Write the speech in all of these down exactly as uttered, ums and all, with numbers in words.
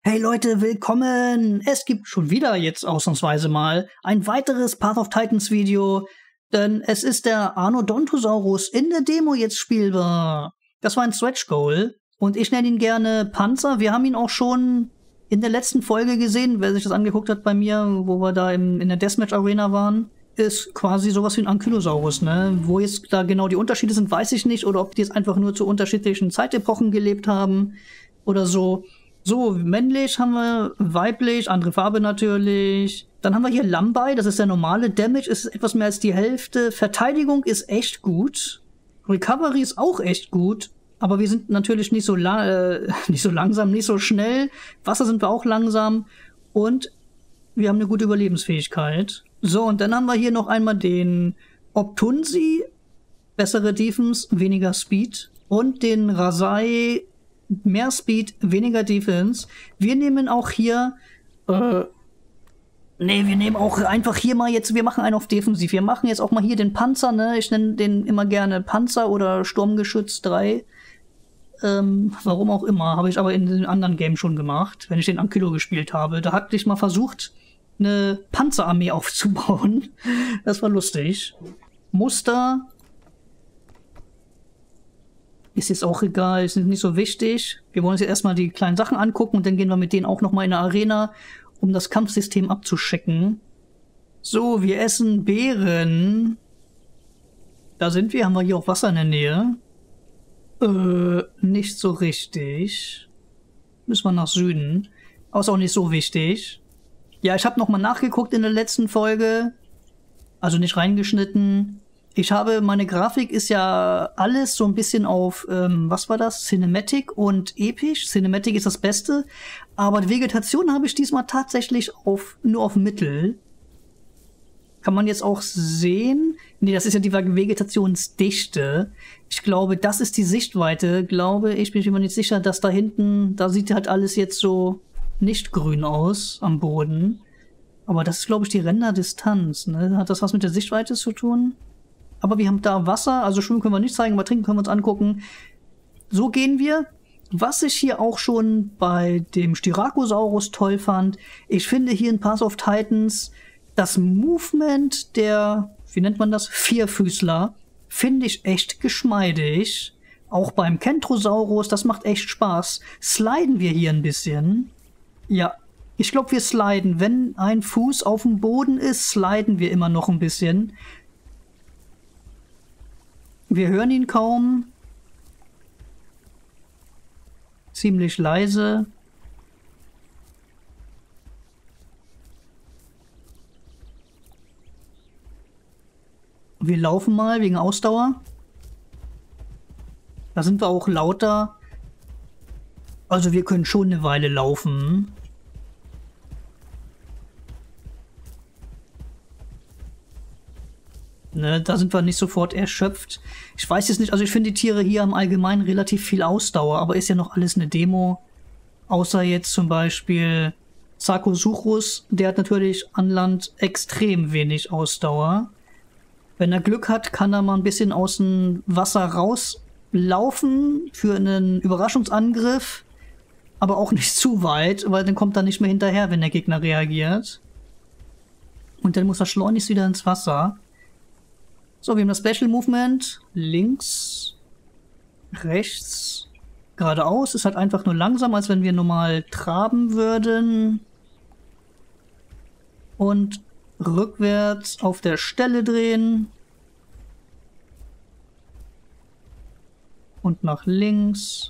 Hey Leute, willkommen! Es gibt schon wieder jetzt ausnahmsweise mal ein weiteres Path of Titans Video, denn es ist der Arnodontosaurus in der Demo jetzt spielbar. Das war ein Stretch Goal und ich nenne ihn gerne Panzer. Wir haben ihn auch schon in der letzten Folge gesehen, wer sich das angeguckt hat bei mir, wo wir da im, in der Deathmatch Arena waren. Ist quasi sowas wie ein Ankylosaurus, ne? Wo jetzt da genau die Unterschiede sind, weiß ich nicht, oder ob die jetzt einfach nur zu unterschiedlichen Zeitepochen gelebt haben oder so. So, männlich haben wir, weiblich, andere Farbe natürlich. Dann haben wir hier Lambai, das ist der normale. Damage ist etwas mehr als die Hälfte. Verteidigung ist echt gut. Recovery ist auch echt gut. Aber wir sind natürlich nicht so, la äh, nicht so langsam, nicht so schnell. Wasser sind wir auch langsam. Und wir haben eine gute Überlebensfähigkeit. So, und dann haben wir hier noch einmal den Obtunsi. Bessere Defense, weniger Speed. Und den Rasai. Mehr Speed, weniger Defense. Wir nehmen auch hier, äh, nee, wir nehmen auch einfach hier mal jetzt, wir machen einen auf Defensiv. Wir machen jetzt auch mal hier den Panzer, ne? Ich nenne den immer gerne Panzer oder Sturmgeschütz drei. Ähm, warum auch immer, habe ich aber in den anderen Games schon gemacht, wenn ich den Ankylo gespielt habe. Da hatte ich mal versucht, eine Panzerarmee aufzubauen. Das war lustig. Muster. Ist jetzt auch egal, ist nicht so wichtig. Wir wollen uns jetzt erstmal die kleinen Sachen angucken und dann gehen wir mit denen auch nochmal in eine Arena, um das Kampfsystem abzuchecken. So, wir essen Beeren. Da sind wir, haben wir hier auch Wasser in der Nähe. Äh, nicht so richtig. Müssen wir nach Süden. Aber ist auch nicht so wichtig. Ja, ich habe nochmal nachgeguckt in der letzten Folge. Also nicht reingeschnitten. Ich habe, meine Grafik ist ja alles so ein bisschen auf, ähm, was war das? Cinematic und episch. Cinematic ist das Beste. Aber die Vegetation habe ich diesmal tatsächlich auf, nur auf Mittel. Kann man jetzt auch sehen? Nee, das ist ja die Vegetationsdichte. Ich glaube, das ist die Sichtweite. Glaube ich, bin ich mir nicht sicher, dass da hinten, da sieht halt alles jetzt so nicht grün aus am Boden. Aber das ist, glaube ich, die Renderdistanz, ne? Hat das was mit der Sichtweite zu tun? Aber wir haben da Wasser, also schwimmen können wir nicht zeigen, aber trinken können wir uns angucken. So gehen wir. Was ich hier auch schon bei dem Styracosaurus toll fand, ich finde hier in Path of Titans das Movement der, wie nennt man das, Vierfüßler, finde ich echt geschmeidig. Auch beim Kentrosaurus, das macht echt Spaß. Sliden wir hier ein bisschen. Ja, ich glaube, wir sliden. Wenn ein Fuß auf dem Boden ist, sliden wir immer noch ein bisschen. Wir hören ihn kaum. Ziemlich leise. Wir laufen mal wegen Ausdauer. Da sind wir auch lauter. Also wir können schon eine Weile laufen. Ne, da sind wir nicht sofort erschöpft. Ich weiß jetzt nicht, also ich finde die Tiere hier im Allgemeinen relativ viel Ausdauer, aber ist ja noch alles eine Demo. Außer jetzt zum Beispiel Sarcosuchus, der hat natürlich an Land extrem wenig Ausdauer. Wenn er Glück hat, kann er mal ein bisschen aus dem Wasser rauslaufen für einen Überraschungsangriff, aber auch nicht zu weit, weil dann kommt er nicht mehr hinterher, wenn der Gegner reagiert. Und dann muss er schleunigst wieder ins Wasser. So, wir haben das Special Movement. Links, rechts, geradeaus. Ist halt einfach nur langsam, als wenn wir normal traben würden. Und rückwärts auf der Stelle drehen. Und nach links.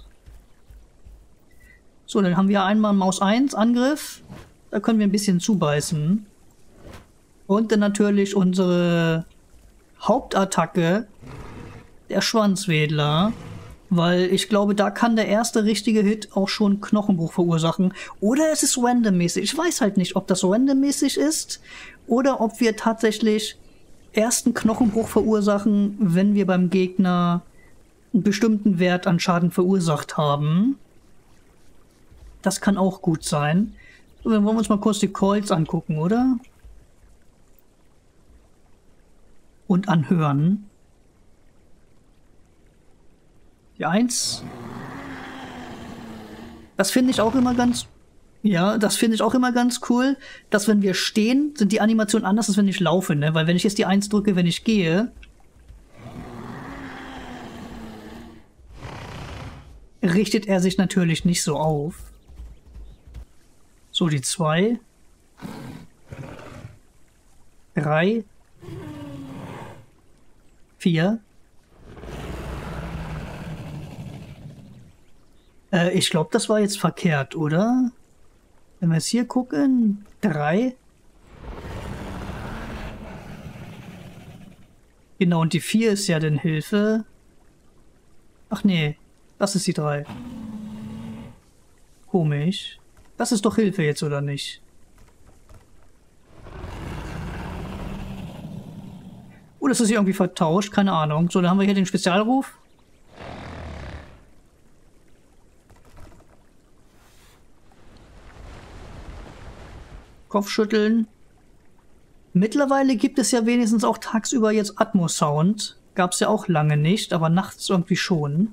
So, dann haben wir einmal Maus eins Angriff. Da können wir ein bisschen zubeißen. Und dann natürlich unsere Hauptattacke, der Schwanzwedler, weil ich glaube, da kann der erste richtige Hit auch schon Knochenbruch verursachen. Oder es ist randommäßig. Ich weiß halt nicht, ob das randommäßig ist oder ob wir tatsächlich ersten Knochenbruch verursachen, wenn wir beim Gegner einen bestimmten Wert an Schaden verursacht haben. Das kann auch gut sein. So, dann wollen wir uns mal kurz die Calls angucken, oder? Und anhören. Die eins. Das finde ich auch immer ganz Ja, das finde ich auch immer ganz cool, dass wenn wir stehen, sind die Animationen anders, als wenn ich laufe, ne? Weil wenn ich jetzt die eins drücke, wenn ich gehe, richtet er sich natürlich nicht so auf. So, die zwei. Drei. Vier. Äh, ich glaube, das war jetzt verkehrt, oder? Wenn wir jetzt hier gucken. Drei. Genau, und die vier ist ja dann Hilfe. Ach nee, das ist die drei. Komisch. Das ist doch Hilfe jetzt, oder nicht? Oh, das ist irgendwie vertauscht, keine Ahnung. So, dann haben wir hier den Spezialruf. Kopfschütteln. Mittlerweile gibt es ja wenigstens auch tagsüber jetzt Atmos-Sound. Gab es ja auch lange nicht, aber nachts irgendwie schon.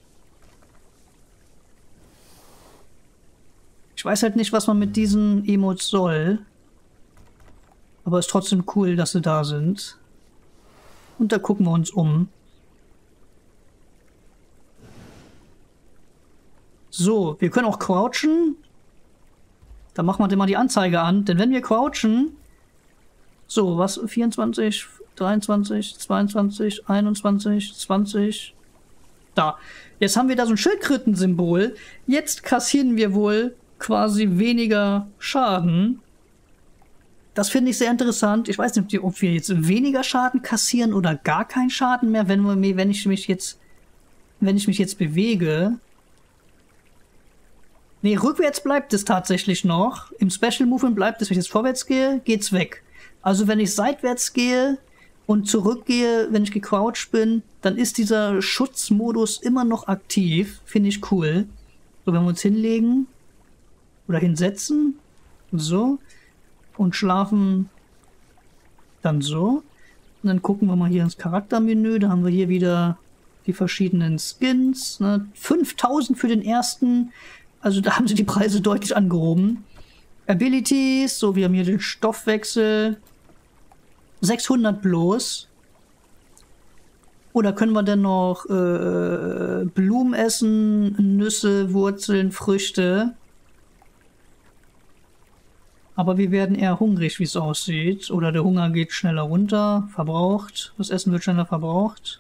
Ich weiß halt nicht, was man mit diesen Emotes soll. Aber es ist trotzdem cool, dass sie da sind. Und da gucken wir uns um. So, wir können auch crouchen. Da machen wir dann mal die Anzeige an. Denn wenn wir crouchen... So, was? vierundzwanzig, dreiundzwanzig, zweiundzwanzig, einundzwanzig, zwanzig... Da. Jetzt haben wir da so ein Schildkröten-Symbol. Jetzt kassieren wir wohl quasi weniger Schaden. Das finde ich sehr interessant. Ich weiß nicht, ob wir jetzt weniger Schaden kassieren oder gar keinen Schaden mehr, wenn, wir, wenn ich mich jetzt wenn ich mich jetzt bewege. Nee, rückwärts bleibt es tatsächlich noch. Im Special Movement bleibt es, wenn ich jetzt vorwärts gehe, geht's weg. Also wenn ich seitwärts gehe und zurückgehe, wenn ich gecrouched bin, dann ist dieser Schutzmodus immer noch aktiv. Finde ich cool. So, wenn wir uns hinlegen oder hinsetzen, so, und schlafen dann so. Und dann gucken wir mal hier ins Charaktermenü. Da haben wir hier wieder die verschiedenen Skins. Ne? fünftausend für den ersten. Also da haben sie die Preise deutlich angehoben. Abilities. So, wir haben hier den Stoffwechsel. sechshundert bloß. Oder können wir denn noch äh, Blumen essen, Nüsse, Wurzeln, Früchte? Aber wir werden eher hungrig, wie es aussieht. Oder der Hunger geht schneller runter, verbraucht. Das Essen wird schneller verbraucht.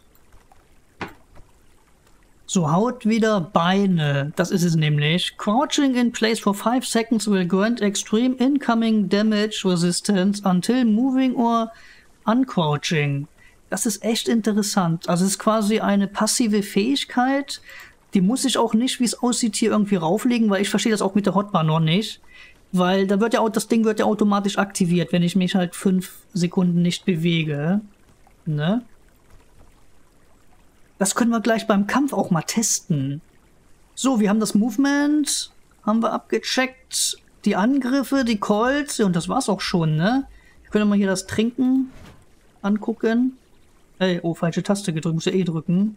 So, Haut wieder Beine. Das ist es nämlich. Crouching in place for five seconds will grant extreme incoming damage resistance until moving or uncrouching. Das ist echt interessant. Also es ist quasi eine passive Fähigkeit. Die muss ich auch nicht, wie es aussieht, hier irgendwie rauflegen, weil ich verstehe das auch mit der Hotbar noch nicht. Weil da wird ja auch, das Ding wird ja automatisch aktiviert, wenn ich mich halt fünf Sekunden nicht bewege. Ne? Das können wir gleich beim Kampf auch mal testen. So, wir haben das Movement, haben wir abgecheckt. Die Angriffe, die Calls, und das war's auch schon, ne? Wir können mal hier das Trinken angucken. Ey, oh, falsche Taste gedrückt, muss ja eh drücken.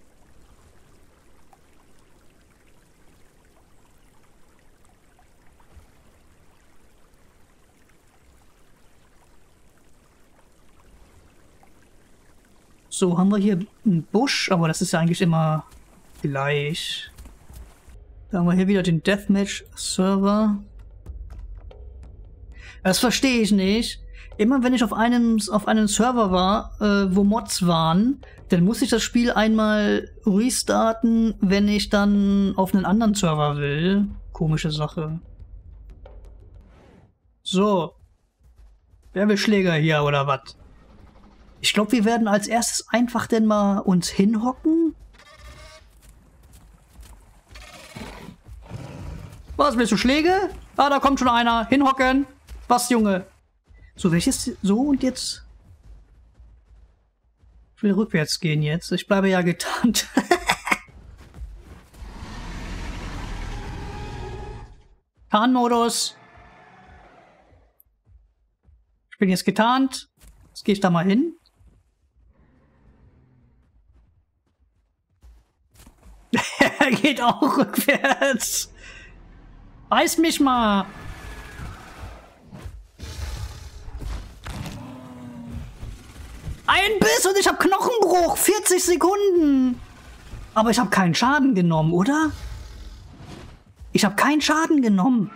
So, haben wir hier einen Busch, aber das ist ja eigentlich immer gleich. Da haben wir hier wieder den Deathmatch-Server. Das verstehe ich nicht. Immer wenn ich auf einem, auf einem Server war, äh, wo Mods waren, dann muss ich das Spiel einmal restarten, wenn ich dann auf einen anderen Server will. Komische Sache. So. Wer will Schläger hier oder was? Ich glaube, wir werden als erstes einfach denn mal uns hinhocken. Was, willst du Schläge? Ah, da kommt schon einer. Hinhocken. Was, Junge? So, welches? So, und jetzt? Ich will rückwärts gehen jetzt. Ich bleibe ja getarnt. Tarnmodus. Ich bin jetzt getarnt. Jetzt gehe ich da mal hin. Er geht auch rückwärts. Beiß mich mal! Ein Biss und ich habe Knochenbruch! vierzig Sekunden! Aber ich habe keinen Schaden genommen, oder? Ich habe keinen Schaden genommen.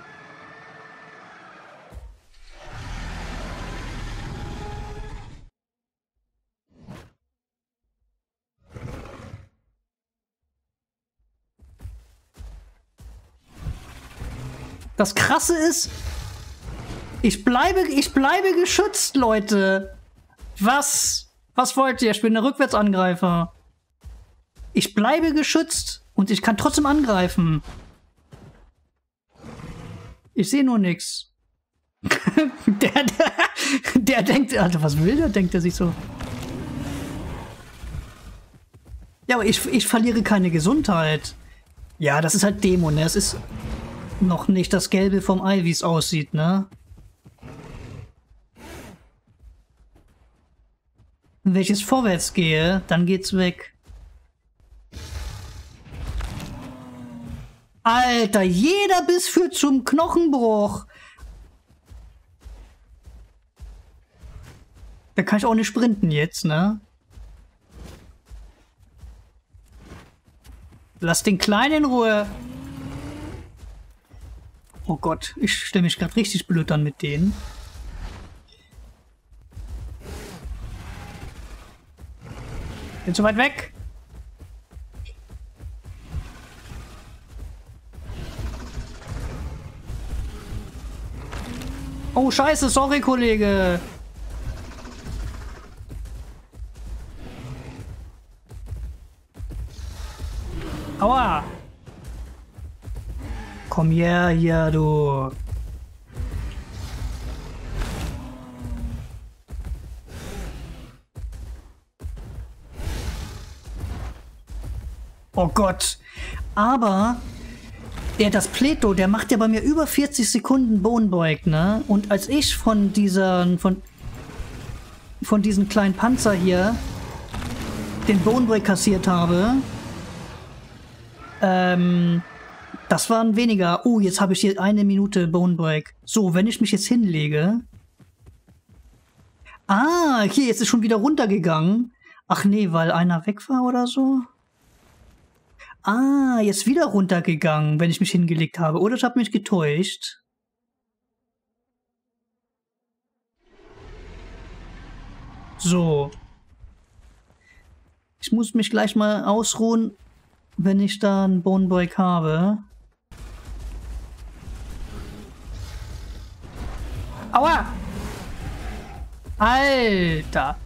Das Krasse ist, ich bleibe, ich bleibe geschützt, Leute. Was? Was wollt ihr? Ich bin der Rückwärtsangreifer. Ich bleibe geschützt und ich kann trotzdem angreifen. Ich sehe nur nichts. der, der, der denkt, Alter, was will der? Denkt er sich so. Ja, aber ich, ich verliere keine Gesundheit. Ja, das ist halt Demo, ne? Es ist noch nicht das Gelbe vom Ei, wie es aussieht, ne? Wenn ich jetzt vorwärts gehe, dann geht's weg. Alter, jeder Biss führt zum Knochenbruch. Da kann ich auch nicht sprinten jetzt, ne? Lass den Kleinen in Ruhe. Oh Gott, ich stelle mich gerade richtig blöd an mit denen. Bin zu weit weg. Oh Scheiße, sorry Kollege. Aua. Komm her hier, du. Oh Gott. Aber der, das Pleto, der macht ja bei mir über vierzig Sekunden Bonebreak, ne? Und als ich von dieser, von, von diesem kleinen Panzer hier den Bonebreak kassiert habe, ähm, das waren weniger. Oh, jetzt habe ich hier eine Minute Bonebreak. So, wenn ich mich jetzt hinlege. Ah, hier, jetzt ist schon wieder runtergegangen. Ach nee, weil einer weg war oder so. Ah, jetzt wieder runtergegangen, wenn ich mich hingelegt habe. Oder ich habe mich getäuscht. So. Ich muss mich gleich mal ausruhen, wenn ich da einen Bonebreak habe. Aua! Alter!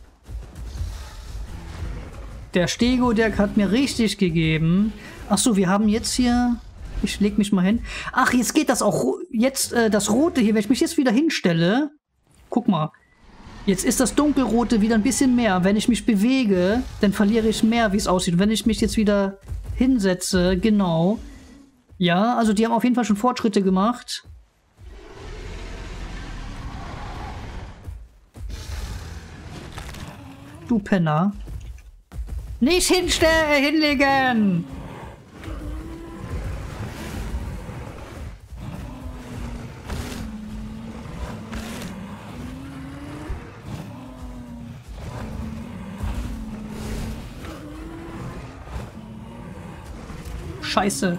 Der Stego, der hat mir richtig gegeben. Ach so, wir haben jetzt hier... Ich leg mich mal hin. Ach, jetzt geht das auch... Jetzt äh, das Rote hier, wenn ich mich jetzt wieder hinstelle... Guck mal. Jetzt ist das Dunkelrote wieder ein bisschen mehr. Wenn ich mich bewege, dann verliere ich mehr, wie es aussieht. Wenn ich mich jetzt wieder hinsetze, genau. Ja, also die haben auf jeden Fall schon Fortschritte gemacht. Du Penner. Nicht hinstellen, hinlegen! Scheiße.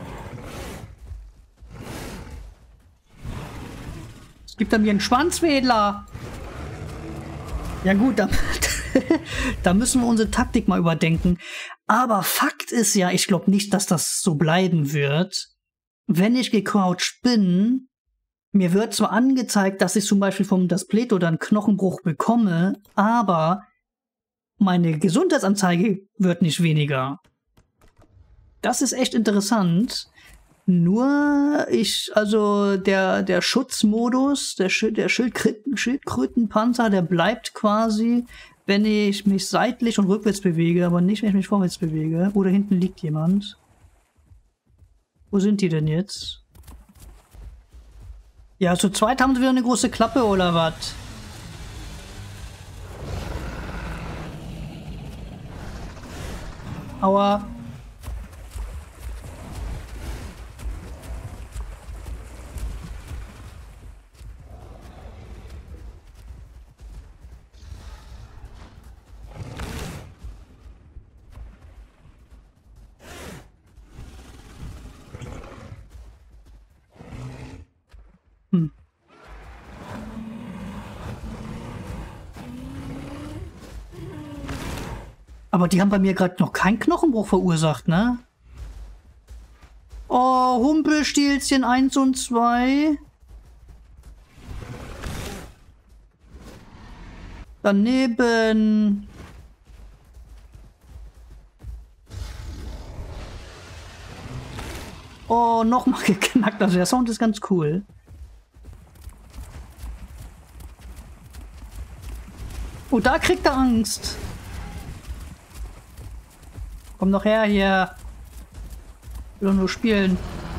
Es gibt da mir einen Schwanzwedler. Ja gut, da, da müssen wir unsere Taktik mal überdenken. Aber Fakt ist ja, ich glaube nicht, dass das so bleiben wird. Wenn ich gecrouched bin, mir wird zwar angezeigt, dass ich zum Beispiel vom das Pleto dann Knochenbruch bekomme, aber meine Gesundheitsanzeige wird nicht weniger. Das ist echt interessant. Nur ich, also der, der Schutzmodus, der, Schild, der Schildkröten, Schildkrötenpanzer, der bleibt quasi, wenn ich mich seitlich und rückwärts bewege, aber nicht, wenn ich mich vorwärts bewege. Oder hinten liegt jemand. Wo sind die denn jetzt? Ja, zu zweit haben sie wieder eine große Klappe, oder was? Aua. Aber die haben bei mir gerade noch keinen Knochenbruch verursacht, ne? Oh, Humpelstilzchen eins und zwei. Daneben. Oh, nochmal geknackt. Also der Sound ist ganz cool. Oh, da kriegt er Angst. Komm doch her hier. Ich will doch nur spielen.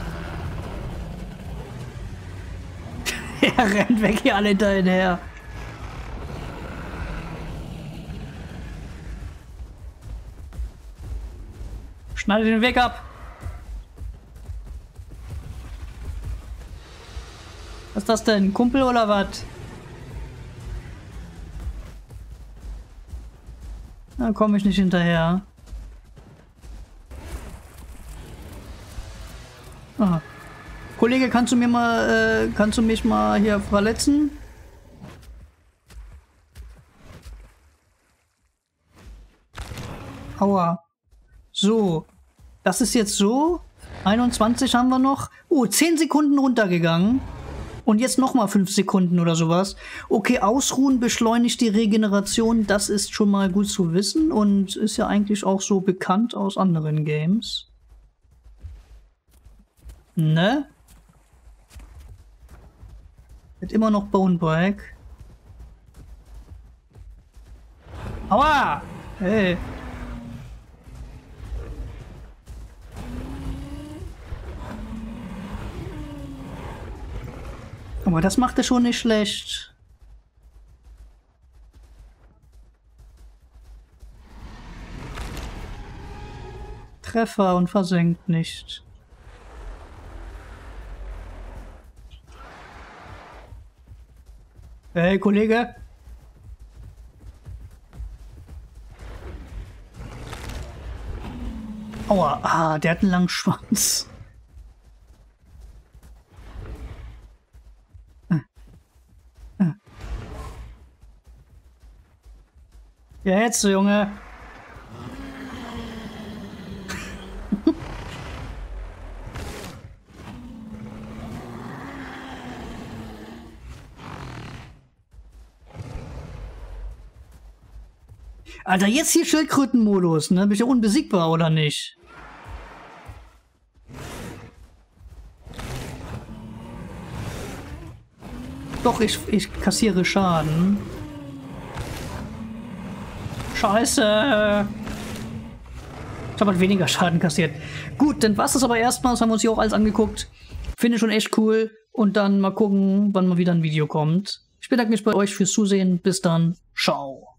Er rennt weg hier alle hinterher. Schneide den Weg ab. Was ist das denn? Kumpel oder was? Da komme ich nicht hinterher. Ah. Kollege, kannst du mir mal, äh, kannst du mich mal hier verletzen? Aua. So. Das ist jetzt so. einundzwanzig haben wir noch. Oh, zehn Sekunden runtergegangen. Und jetzt nochmal fünf Sekunden oder sowas. Okay, Ausruhen beschleunigt die Regeneration. Das ist schon mal gut zu wissen. Und ist ja eigentlich auch so bekannt aus anderen Games. Ne? Wird immer noch Bone Break. Aua! Hey. Aber das macht er schon nicht schlecht. Treffer und versenkt nicht. Hey, Kollege. Aua, ah, der hat einen langen Schwanz. Ja, jetzt, Junge. Alter, jetzt hier Schildkrötenmodus, ne? Bin ich ja unbesiegbar, oder nicht? Doch, ich, ich kassiere Schaden. Scheiße. Ich habe halt weniger Schaden kassiert. Gut, dann war's das aber erstmal. Das haben wir uns hier auch alles angeguckt. Finde ich schon echt cool. Und dann mal gucken, wann mal wieder ein Video kommt. Ich bedanke mich bei euch fürs Zusehen. Bis dann. Ciao.